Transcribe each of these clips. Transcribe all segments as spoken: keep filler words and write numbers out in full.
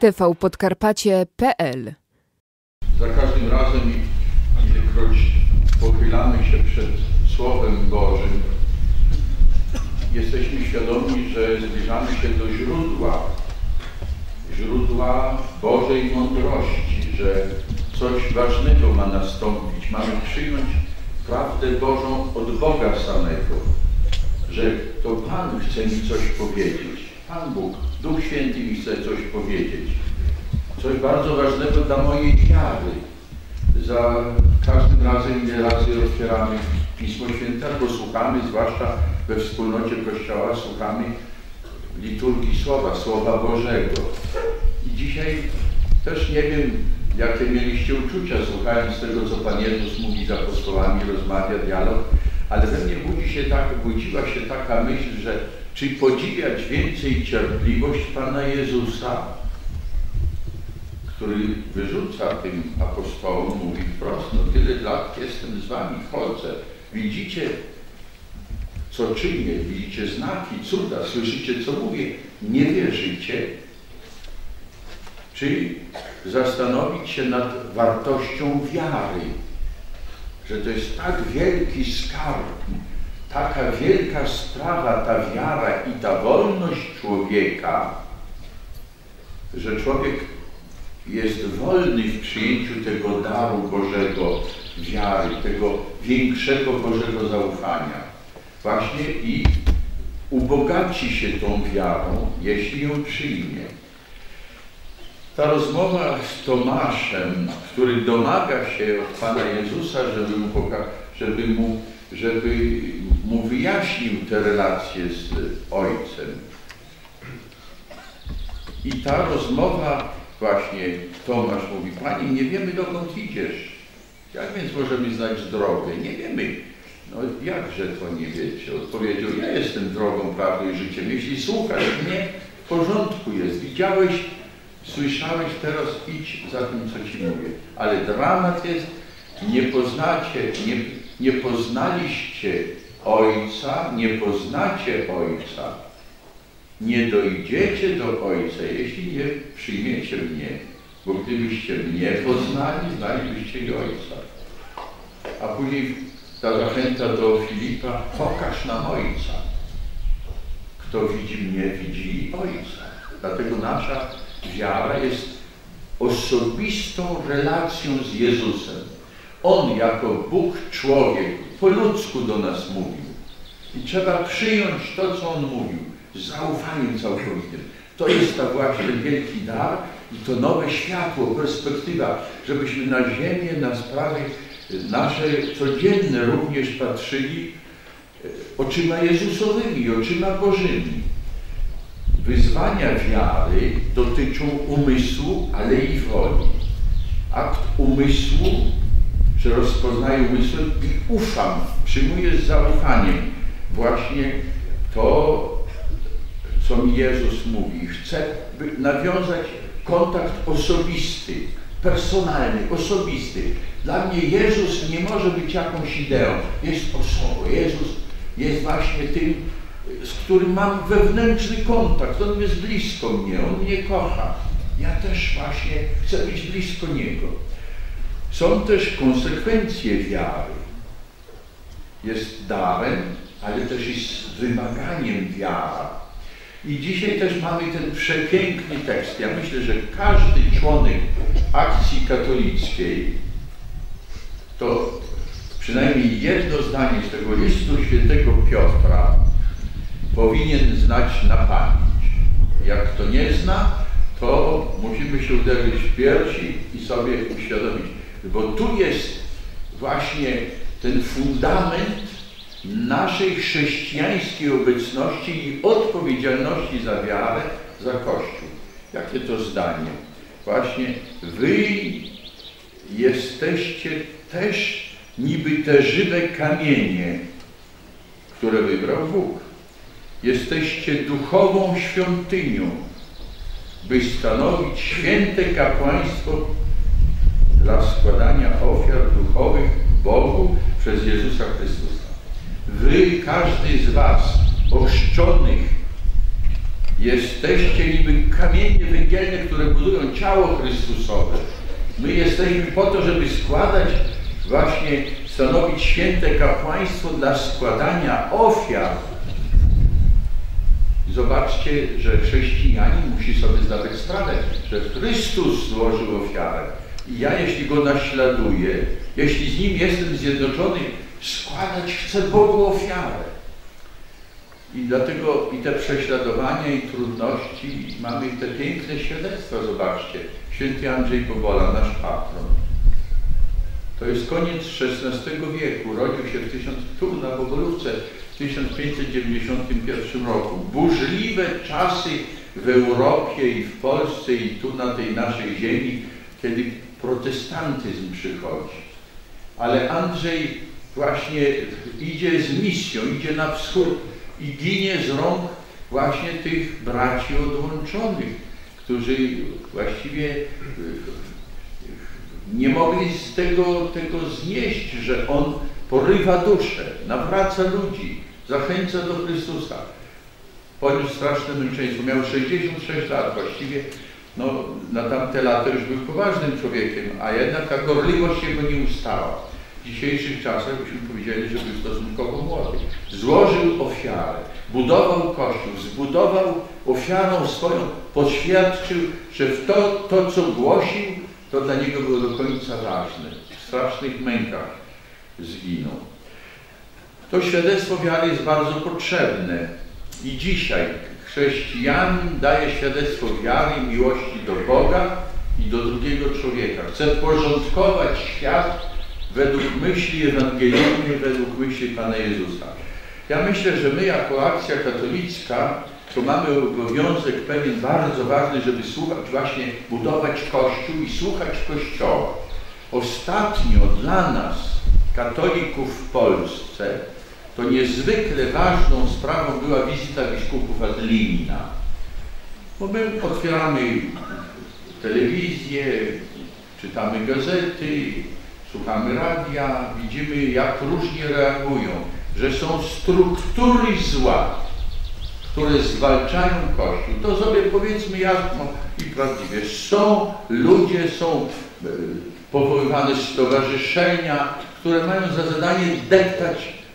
t v podkarpacie kropka p l. Za każdym razem, ilekroć pochylamy się przed Słowem Bożym, jesteśmy świadomi, że zbliżamy się do źródła, źródła Bożej mądrości, że coś ważnego ma nastąpić. Mamy przyjąć prawdę Bożą od Boga samego, że to Pan chce mi coś powiedzieć. Pan Bóg, Duch Święty mi chce coś powiedzieć. Coś bardzo ważnego dla mojej wiary. Za każdym razem, ile razy otwieramy Pismo Święte, albo słuchamy, zwłaszcza we wspólnocie Kościoła, słuchamy liturgii Słowa, Słowa Bożego. I dzisiaj też nie wiem, jakie mieliście uczucia, słuchając tego, co Pan Jezus mówi z apostołami, rozmawia, dialog, ale we mnie budzi się tak, budziła się taka myśl, że czy podziwiać więcej cierpliwość Pana Jezusa, który wyrzuca tym apostołom, mówi wprost, no tyle lat jestem z wami, chodzę, widzicie, co czynię, widzicie znaki, cuda, słyszycie, co mówię, nie wierzycie? Czy zastanowić się nad wartością wiary, że to jest tak wielki skarb, taka wielka sprawa, ta wiara i ta wolność człowieka, że człowiek jest wolny w przyjęciu tego daru Bożego, wiary, tego większego Bożego zaufania. Właśnie i ubogaci się tą wiarą, jeśli ją przyjmie. Ta rozmowa z Tomaszem, który domaga się od Pana Jezusa, żeby mu, żeby mu, żeby mu wyjaśnił te relacje z Ojcem. I ta rozmowa, właśnie Tomasz mówi, Panie, nie wiemy, dokąd idziesz. Jak więc możemy znać drogę? Nie wiemy. No jakże to nie wiecie? Odpowiedział, ja jestem drogą, prawdą i życiem. Jeśli słuchasz mnie, w porządku jest. Widziałeś, słyszałeś, teraz idź za tym, co ci mówię. Ale dramat jest, nie poznacie, nie, nie poznaliście Ojca, nie poznacie Ojca. Nie dojdziecie do Ojca, jeśli nie przyjmiecie mnie. Bo gdybyście mnie poznali, znalibyście i Ojca. A później ta zachęta do Filipa, pokaż nam Ojca. Kto widzi mnie, widzi i Ojca. Dlatego nasza wiara jest osobistą relacją z Jezusem. On jako Bóg, człowiek, po ludzku do nas mówił. I trzeba przyjąć to, co On mówił, z zaufaniem całkowitym. To jest ta właśnie wielki dar i to nowe światło, perspektywa, żebyśmy na ziemię, na sprawy nasze codzienne również patrzyli oczyma Jezusowymi, oczyma Bożymi. Wyzwania wiary dotyczą umysłu, ale i woli. Akt umysłu, że rozpoznaję umysł i ufam, przyjmuję z zaufaniem właśnie to, co mi Jezus mówi. Chcę nawiązać kontakt osobisty, personalny, osobisty. Dla mnie Jezus nie może być jakąś ideą, jest osobą. Jezus jest właśnie tym, z którym mam wewnętrzny kontakt. On jest blisko mnie, On mnie kocha. Ja też właśnie chcę być blisko Niego. Są też konsekwencje wiary. Jest darem, ale też jest wymaganiem wiara. I dzisiaj też mamy ten przepiękny tekst. Ja myślę, że każdy członek akcji katolickiej to przynajmniej jedno zdanie z tego listu świętego Piotra powinien znać na pamięć. Jak kto nie zna, to musimy się uderzyć w piersi i sobie uświadomić, bo tu jest właśnie ten fundament naszej chrześcijańskiej obecności i odpowiedzialności za wiarę, za Kościół. Jakie to zdanie? Właśnie wy jesteście też niby te żywe kamienie, które wybrał Bóg. Jesteście duchową świątynią, by stanowić święte kapłaństwo dla składania ofiar duchowych Bogu przez Jezusa Chrystusa. Wy, każdy z was, ochrzczonych Jesteście niby kamienie węgielne, które budują ciało Chrystusowe. My jesteśmy po to, żeby składać, właśnie stanowić święte kapłaństwo dla składania ofiar. Zobaczcie, że chrześcijanin musi sobie zdawać sprawę, że Chrystus złożył ofiarę. I ja, jeśli Go naśladuję, jeśli z Nim jestem zjednoczony, składać chcę Bogu ofiarę. I dlatego i te prześladowania, i trudności, mamy te piękne świadectwa, zobaczcie. Święty Andrzej Bobola, nasz patron. To jest koniec szesnastego wieku, rodził się w tysiąc, tu na Bogolówce w tysiąc pięćset dziewięćdziesiątym pierwszym roku. Burzliwe czasy w Europie i w Polsce i tu na tej naszej ziemi, kiedy protestantyzm przychodzi. Ale Andrzej właśnie idzie z misją, idzie na wschód i ginie z rąk właśnie tych braci odłączonych, którzy właściwie nie mogli z tego, tego znieść, że on porywa duszę, nawraca ludzi, zachęca do Chrystusa. Poniósł straszne męczeństwo, miał sześćdziesiąt sześć lat właściwie, no na tamte lata już był poważnym człowiekiem, a jednak ta gorliwość jego nie ustała. W dzisiejszych czasach byśmy powiedzieli, że był stosunkowo młody. Złożył ofiarę, budował Kościół, zbudował ofiarą swoją, poświadczył, że w to, to co głosił, to dla niego było do końca ważne. W strasznych mękach zginął. To świadectwo wiary jest bardzo potrzebne. I dzisiaj chrześcijanin daje świadectwo wiary i miłości do Boga i do drugiego człowieka. Chce porządkować świat według myśli ewangelijnej, według myśli Pana Jezusa. Ja myślę, że my jako akcja katolicka to mamy obowiązek pewien bardzo ważny, żeby słuchać, właśnie budować Kościół i słuchać Kościoła. Ostatnio dla nas, katolików w Polsce, to niezwykle ważną sprawą była wizyta biskupów ad limina. Bo my otwieramy telewizję, czytamy gazety, słuchamy radia, widzimy, jak różnie reagują, że są struktury zła, które zwalczają Kościół. To sobie powiedzmy jasno i prawdziwie. Są ludzie, są powoływane stowarzyszenia, które mają za zadanie deptać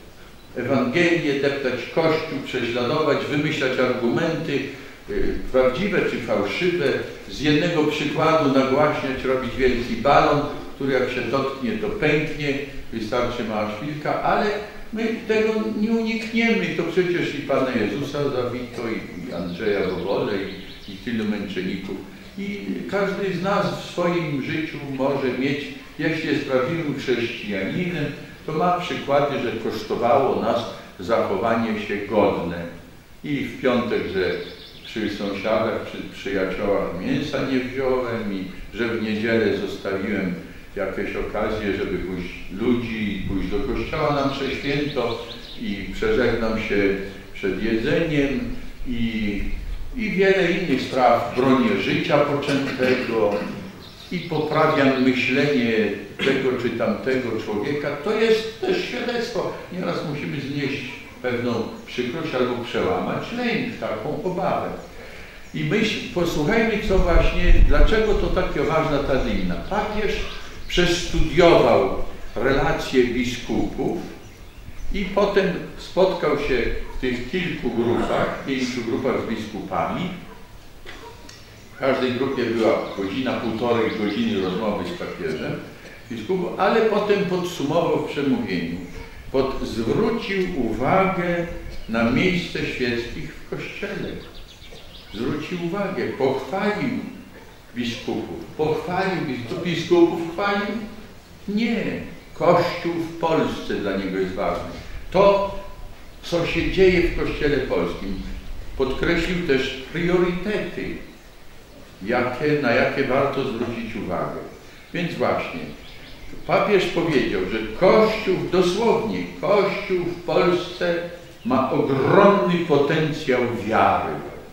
Ewangelię, deptać Kościół, prześladować, wymyślać argumenty prawdziwe czy fałszywe, z jednego przykładu nagłaśniać, robić wielki balon, który jak się dotknie, to pęknie, wystarczy mała szpilka, ale my tego nie unikniemy. To przecież i Pana Jezusa zabito, i Andrzeja Bobole, i, i tylu męczenników. I każdy z nas w swoim życiu może mieć, jeśli jest prawdziwym chrześcijaninem, to ma przykłady, że kosztowało nas zachowanie się godne. I w piątek, że przy sąsiadach, przy przyjaciołach mięsa nie wziąłem i że w niedzielę zostawiłem jakieś okazje, żeby pójść ludzi, pójść do kościoła na mszę święto i przeżegnam się przed jedzeniem i, i wiele innych spraw, bronię życia poczętego i poprawiam myślenie tego czy tamtego człowieka. To jest też świadectwo. Nieraz musimy znieść pewną przykrość albo przełamać lęk, taką obawę. I myśl, posłuchajmy, co właśnie, dlaczego to taka ważna ta dymna. Papież przestudiował relacje biskupów i potem spotkał się w tych kilku grupach, pięciu grupach z biskupami. W każdej grupie była godzina, półtorej godziny rozmowy z papieżem biskupów, ale potem podsumował w przemówieniu. Pod, zwrócił uwagę na miejsce świeckich w Kościele. Zwrócił uwagę, pochwalił biskupów. Pochwalił biskupów. Biskupów chwalił? Nie. Kościół w Polsce dla niego jest ważny. To, co się dzieje w Kościele polskim. Podkreślił też priorytety, jakie, na jakie warto zwrócić uwagę. Więc właśnie, papież powiedział, że Kościół, dosłownie, Kościół w Polsce ma ogromny potencjał wiary.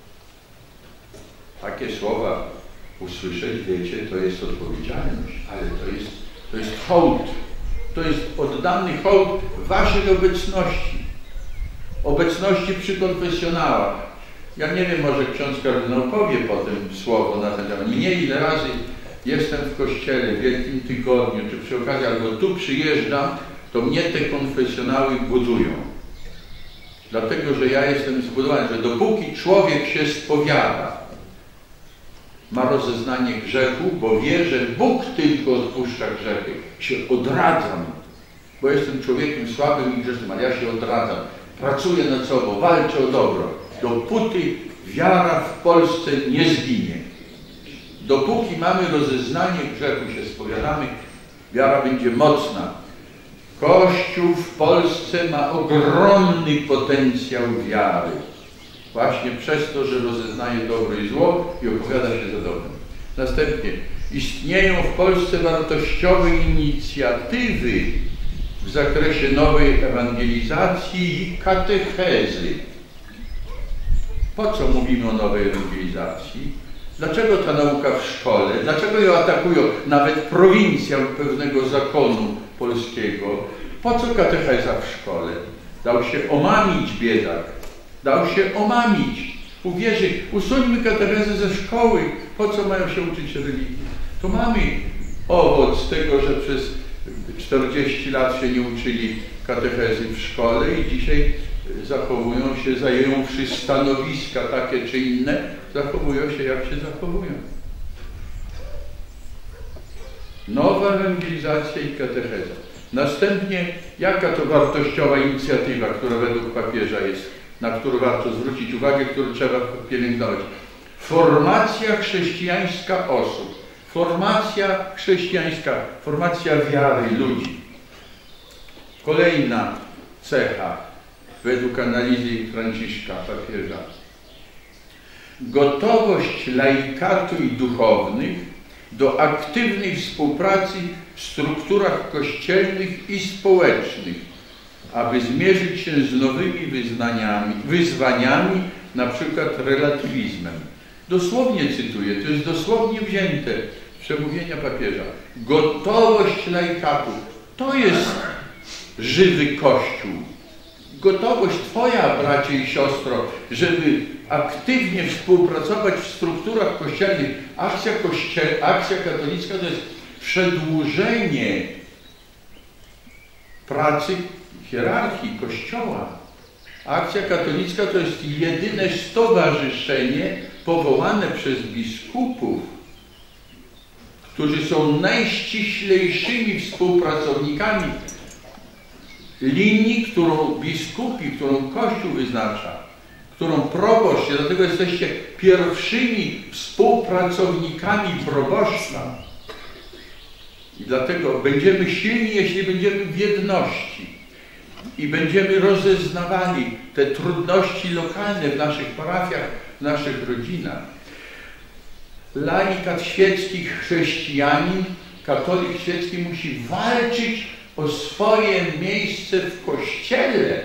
Takie słowa usłyszeć, wiecie, to jest odpowiedzialność, ale to jest, to jest hołd. To jest oddany hołd waszej obecności. Obecności przy konfesjonałach. Ja nie wiem, może ksiądz kardynał powie potem słowo na ten temat. Nie ile razy jestem w kościele w Wielkim Tygodniu, czy przy okazji, albo tu przyjeżdżam, to mnie te konfesjonały budują. Dlatego, że ja jestem zbudowany, że dopóki człowiek się spowiada, ma rozeznanie grzechu, bo wie, że Bóg tylko odpuszcza grzechy. Się odradzam, bo jestem człowiekiem słabym i grzesznym, ale ja się odradzam. Pracuję nad sobą, walczę o dobro. Dopóty wiara w Polsce nie zginie. Dopóki mamy rozeznanie grzechu, się spowiadamy, wiara będzie mocna. Kościół w Polsce ma ogromny potencjał wiary. Właśnie przez to, że rozeznaje dobro i zło i opowiada się za dobrem. Następnie istnieją w Polsce wartościowe inicjatywy w zakresie nowej ewangelizacji i katechezy. Po co mówimy o nowej ewangelizacji? Dlaczego ta nauka w szkole? Dlaczego ją atakują nawet prowincjał pewnego zakonu polskiego? Po co katecheza w szkole? Dał się omamić biedak. Dał się omamić. Uwierzy, usuńmy katechezę ze szkoły. Po co mają się uczyć religii? To mamy owoc tego, że przez czterdzieści lat się nie uczyli katechezy w szkole i dzisiaj zachowują się, zajęłszy stanowiska takie czy inne, zachowują się jak się zachowują. Nowa ewangelizacja i katecheza. Następnie, jaka to wartościowa inicjatywa, która według papieża jest, na którą warto zwrócić uwagę, którą trzeba pielęgnować? Formacja chrześcijańska osób. Formacja chrześcijańska, formacja wiary ludzi. Kolejna cecha według analizy Franciszka, papieża. Gotowość laikatu i duchownych do aktywnej współpracy w strukturach kościelnych i społecznych, aby zmierzyć się z nowymi wyznaniami, wyzwaniami, na przykład relatywizmem. Dosłownie cytuję, to jest dosłownie wzięte z przemówienia papieża. Gotowość laikatu, to jest żywy Kościół. Gotowość Twoja, bracie i siostro, żeby aktywnie współpracować w strukturach kościelnych. Akcja, kościel, akcja katolicka to jest przedłużenie pracy hierarchii Kościoła. Akcja katolicka to jest jedyne stowarzyszenie powołane przez biskupów, którzy są najściślejszymi współpracownikami linii, którą biskupi, którą Kościół wyznacza, którą proboszcz, dlatego jesteście pierwszymi współpracownikami proboszcza. I dlatego będziemy silni, jeśli będziemy w jedności i będziemy rozeznawali te trudności lokalne w naszych parafiach, w naszych rodzinach. Laikat świecki, chrześcijanin, katolik świecki musi walczyć o swoje miejsce w Kościele.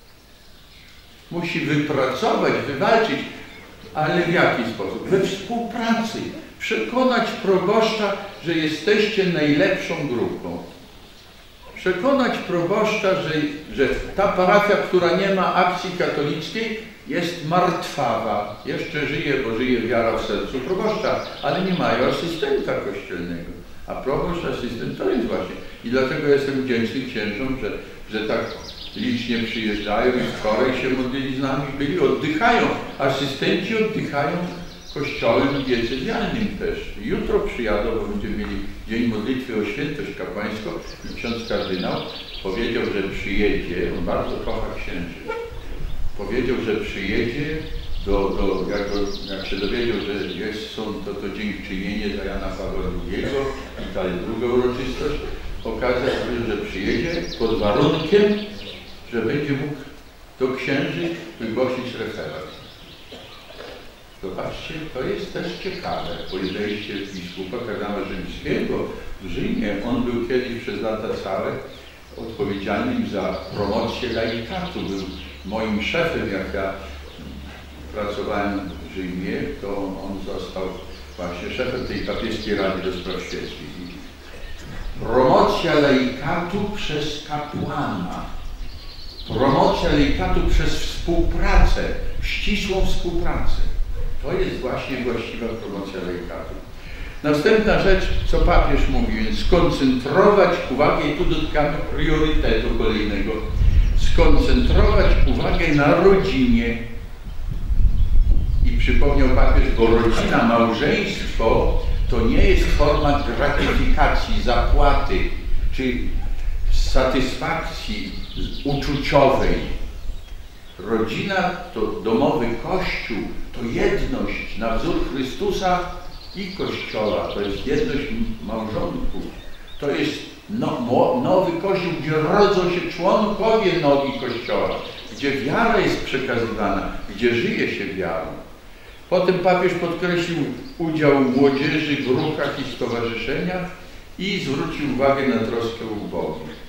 Musi wypracować, wywalczyć, ale w jaki sposób? We współpracy. Przekonać proboszcza, że jesteście najlepszą grupą. Przekonać proboszcza, że, że ta parafia, która nie ma akcji katolickiej, jest martwawa. Jeszcze żyje, bo żyje wiara w sercu proboszcza, ale nie mają asystenta kościelnego. A proboszcz, asystent to jest właśnie. I dlatego jestem wdzięczny księżom, że, że tak licznie przyjeżdżają i wczoraj się modlili z nami, byli, oddychają. Asystenci oddychają kościołem diecezjalnym też. Jutro przyjadą, bo będziemy mieli dzień modlitwy o świętość kapłańską i ksiądz kardynał powiedział, że przyjedzie, on bardzo kocha księży, powiedział, że przyjedzie do, do jak, jak się dowiedział, że jest, są to, to dziękczynienie za Jana Pawła drugiego i dalej drugą uroczystość, okazał się, że przyjedzie pod warunkiem, że będzie mógł do księży wygłosić referat. Zobaczcie, to jest też ciekawe, podejście biskupa kardynała rzymskiego w Rzymie. On był kiedyś przez lata całe odpowiedzialnym za promocję laikatu. Był moim szefem, jak ja pracowałem w Rzymie, to on został właśnie szefem tej papieskiej Rady do Spraw Świeckich. Promocja laikatu przez kapłana. promocja laicatu przez współpracę, ścisłą współpracę. To jest właśnie właściwa promocja laicatu. Następna rzecz, co papież mówi, więc skoncentrować uwagę, i tu dotykamy priorytetu kolejnego, skoncentrować uwagę na rodzinie. I przypomniał papież, bo rodzina, małżeństwo to nie jest forma gratyfikacji, zapłaty czy satysfakcji uczuciowej. Rodzina to domowy Kościół, to jedność na wzór Chrystusa i Kościoła, to jest jedność małżonków. To jest no, nowy Kościół, gdzie rodzą się członkowie nogi Kościoła, gdzie wiara jest przekazywana, gdzie żyje się wiarą. Potem papież podkreślił udział młodzieży w ruchach i stowarzyszeniach i zwrócił uwagę na troskę o ubogich.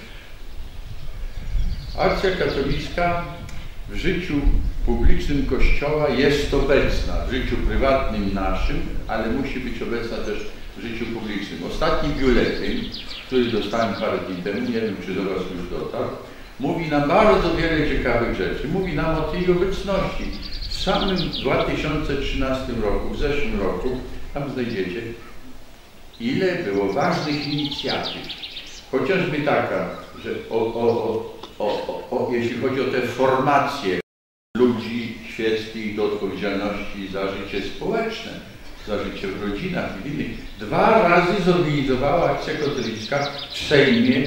Akcja katolicka w życiu publicznym Kościoła jest obecna, w życiu prywatnym naszym, ale musi być obecna też w życiu publicznym. Ostatni biuletyn, który dostałem parę dni temu, nie wiem, czy do Was już dotarł, mówi nam bardzo wiele ciekawych rzeczy. Mówi nam o tej obecności. W samym dwa tysiące trzynastym roku, w zeszłym roku, tam znajdziecie, ile było ważnych inicjatyw. Chociażby taka, że o, o, o, o, o, jeśli chodzi o te formacje ludzi świeckich do odpowiedzialności za życie społeczne, za życie w rodzinach i innych. Dwa razy zorganizowała Akcja Katolicka w Sejmie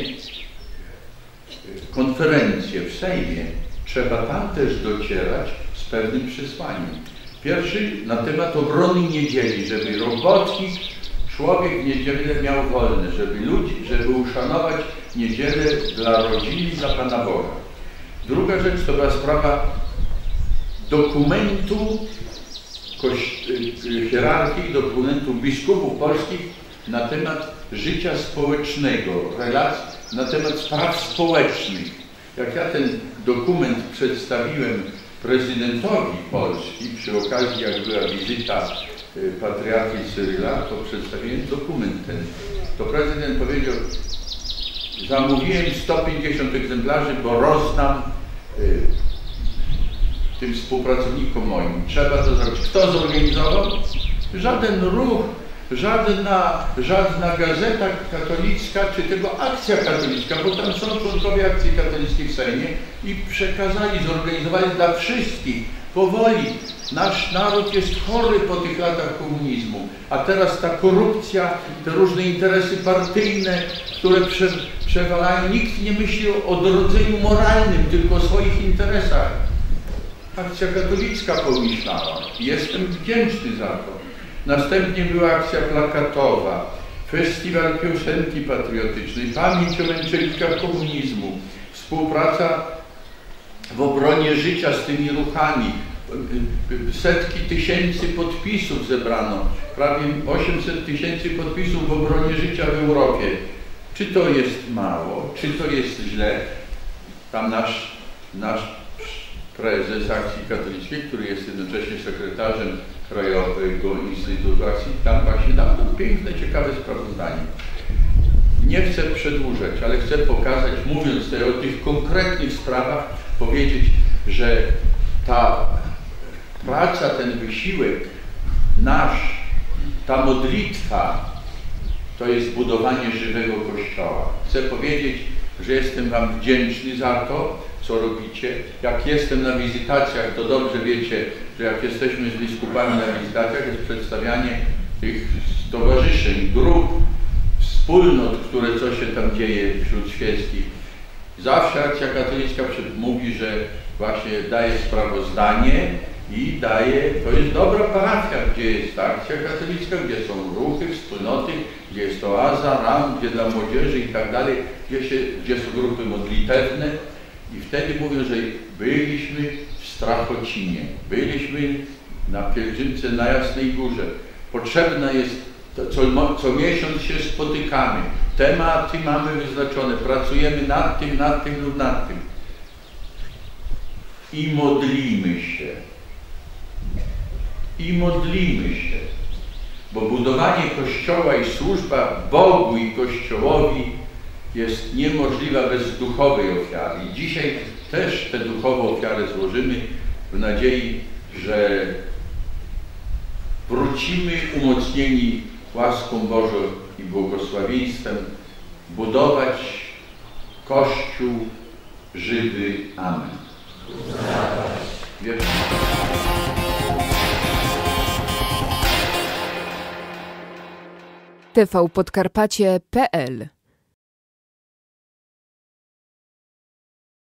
konferencję, w Sejmie. Trzeba tam też docierać z pewnym przesłaniem. Pierwszy na temat obrony niedzieli, żeby robotnik, człowiek w niedzielę miał wolne, żeby ludzi, żeby uszanować niedzielę dla rodziny, dla Pana Boga. Druga rzecz to była sprawa dokumentu hierarchii, dokumentu biskupów polskich na temat życia społecznego, relacji, na temat spraw społecznych. Jak ja ten dokument przedstawiłem prezydentowi Polski, przy okazji jak była wizyta patriarchy Cyryla, to przedstawiłem dokument ten. To prezydent powiedział, zamówiłem sto pięćdziesiąt egzemplarzy, bo rozdam y, tym współpracownikom moim. Trzeba to zrobić. Kto zorganizował? Żaden ruch, żadna, żadna gazeta katolicka, czy tego Akcja Katolicka, bo tam są członkowie Akcji Katolickiej w Sejmie i przekazali, zorganizowali dla wszystkich. Powoli. Nasz naród jest chory po tych latach komunizmu, a teraz ta korupcja, te różne interesy partyjne, które prze, przewalają, nikt nie myśli o odrodzeniu moralnym, tylko o swoich interesach. Akcja katolicka pomyślała. Jestem wdzięczny za to. Następnie była akcja plakatowa, festiwal piosenki patriotycznej, pamięć o męczennikach komunizmu, współpraca w obronie życia z tymi ruchami. Setki tysięcy podpisów zebrano, prawie osiemset tysięcy podpisów w obronie życia w Europie. Czy to jest mało? Czy to jest źle? Tam nasz, nasz prezes Akcji Katolickiej, który jest jednocześnie sekretarzem Krajowego Instytutu Akcji, tam właśnie dał to piękne, ciekawe sprawozdanie. Nie chcę przedłużać, ale chcę pokazać, mówiąc tutaj o tych konkretnych sprawach, powiedzieć, że ta praca, ten wysiłek nasz, ta modlitwa, to jest budowanie żywego Kościoła. Chcę powiedzieć, że jestem Wam wdzięczny za to, co robicie. Jak jestem na wizytacjach, to dobrze wiecie, że jak jesteśmy z biskupami na wizytacjach, jest przedstawianie tych stowarzyszeń, grup, wspólnot, które co się tam dzieje wśród świeckich. Zawsze Akcja Katolicka mówi, że właśnie daje sprawozdanie i daje, to jest dobra parafia, gdzie jest Akcja Katolicka, gdzie są ruchy, wspólnoty, gdzie jest oaza, ram, gdzie dla młodzieży i tak dalej, gdzie, się, gdzie są grupy modlitewne. I wtedy mówią, że byliśmy w Strachocinie, byliśmy na pielgrzymce na Jasnej Górze. Potrzebna jest, co, co miesiąc się spotykamy, tematy mamy wyznaczone, pracujemy nad tym, nad tym lub nad tym. I modlimy się. I modlimy się. Bo budowanie Kościoła i służba Bogu i Kościołowi jest niemożliwa bez duchowej ofiary. I dzisiaj też tę duchową ofiarę złożymy w nadziei, że wrócimy umocnieni łaską Bożą i błogosławieństwem budować Kościół żywy. Amen. Wiersz. tvpodkarpacie kropka p l